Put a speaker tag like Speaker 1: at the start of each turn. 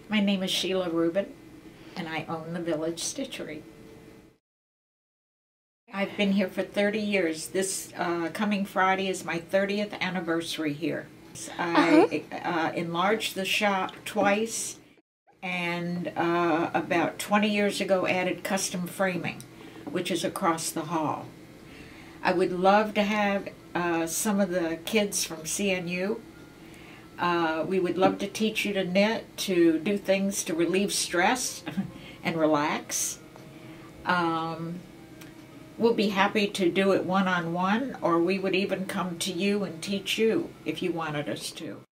Speaker 1: My name is Sheila Rubin, and I own the Village Stitchery. I've been here for 30 years. This coming Friday is my 30th anniversary here. I enlarged the shop twice, and about 20 years ago added custom framing, which is across the hall. I would love to have some of the kids from CNU. We would love to teach you to knit, to do things to relieve stress and relax. We'll be happy to do it one-on-one, or we would even come to you and teach you if you wanted us to.